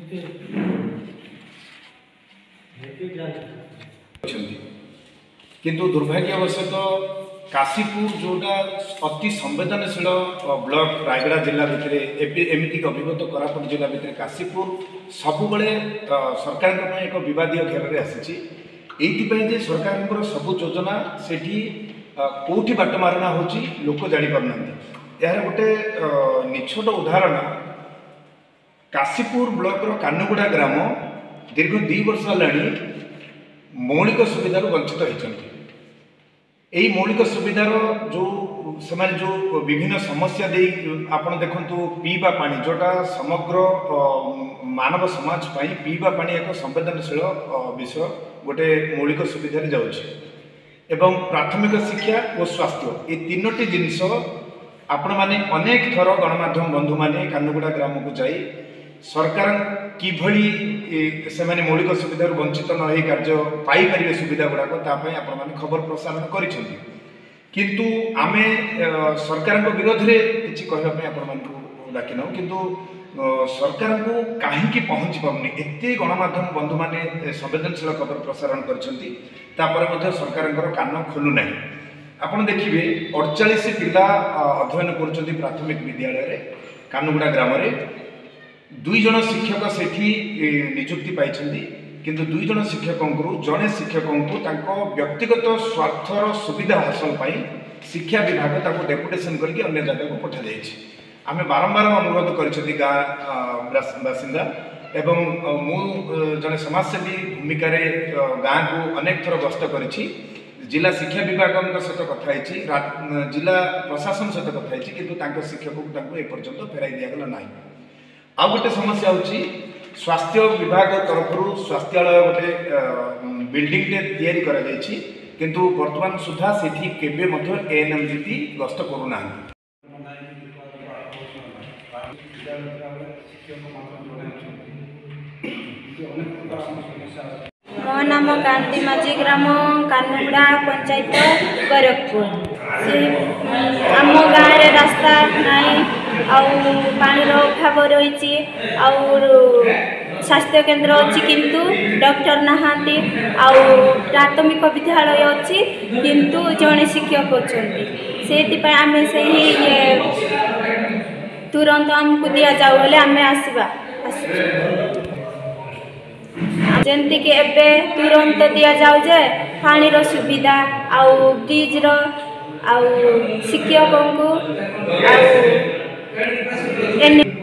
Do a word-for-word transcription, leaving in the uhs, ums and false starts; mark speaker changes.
Speaker 1: किंतु दुर्भाग्यवशत काशीपुर जोटा अति संवेदनशील ब्लॉक रायगड़ा जिला भितर एमती अभिगत कोरापुट जिला भितर काशीपुर सब सरकार एक विवादीय घेर में आसी सरकार सब योजना से कौटी बाटमारणा हो लोक जापार यार गोटे निछोट उदाहरण काशीपुर ब्लॉक कानुगुड़ा ग्राम दीर्घ दु वर्ष है मौलिक सुविधार वंचित होती यही मौलिक सुविधार जो से जो विभिन्न समस्या दे आपन देखु पीवा पानी जोटा समग्र मानव समाज पाई पीवा पानी एक संवेदनशील विषय गोटे मौलिक सुविधा जाऊँगी एवं प्राथमिक शिक्षा और स्वास्थ्य ये तीनोटी जिनिस आपण मैंने अनेक थर गणमाध्यम बंधु मैंने कानुगुड़ा ग्राम को जाई सरकार किभली से माने मौलिक सुविधा वंचित न हो कार्य पाइपर सुविधा गुड़ाक आपण मैंने खबर प्रसारण करिसेंती किंतु आमे सरकार विरोध में किसी कहवाई आपण डाकिन किंतु सरकार को कहीं पहुँची पारनी एत गणमाध्यम बंधु मैंने संवेदनशील खबर प्रसारण कर सरकार कान खोलुना आपड़ देखिए अड़चाश पिला अध्ययन कर प्राथमिक विद्यालय कानुगुड़ा ग्राम दुई जन शिक्षक सेठी नियुक्ति पाई किंतु दुई जन शिक्षकों जड़े शिक्षकों को व्यक्तिगत स्वार्थर सुविधा हासिल पाई शिक्षा विभाग डेपुटेशन करके अन्य जगह को पठा जाइए आमे बारंबार अनुरोध कर गाँ बासिंदा एवं मु जड़े समाजसेवी भूमिका गाँ को अनेक थर गस्त कर जिला शिक्षा विभाग सहित कथा जिला प्रशासन सहित कथा किंतु शिक्षक को एपर्यंत फेराई दिगला ना आ गोटे समस्या होची स्वास्थ्य विभाग तरफ स्वास्थ्यालय गोटे बिल्डिंग तैयारी करा जायछि किंतु वर्तमान सुधा सेठी केबे मध्य एएनएमजीटी गस्त करूना
Speaker 2: मो नाम कांति माझी ग्राम कानुगुड़ा पंचायत गोरखपुर आम गाँव रास्ता नाई पानी अभाव रही स्वास्थ्य केन्द्र अच्छी किंतु डॉक्टर नहांती आउ प्राथमिक विद्यालय अच्छी किंतु जड़े शिक्षक अच्छा से आम से तुरंत आमको दि जाऊ बोले आम आसवा जमती कि एबे तुरंत दि जाऊ जे पानी रो सुविधा आउ ब्रिज रो आउ शिक्षकों को आउ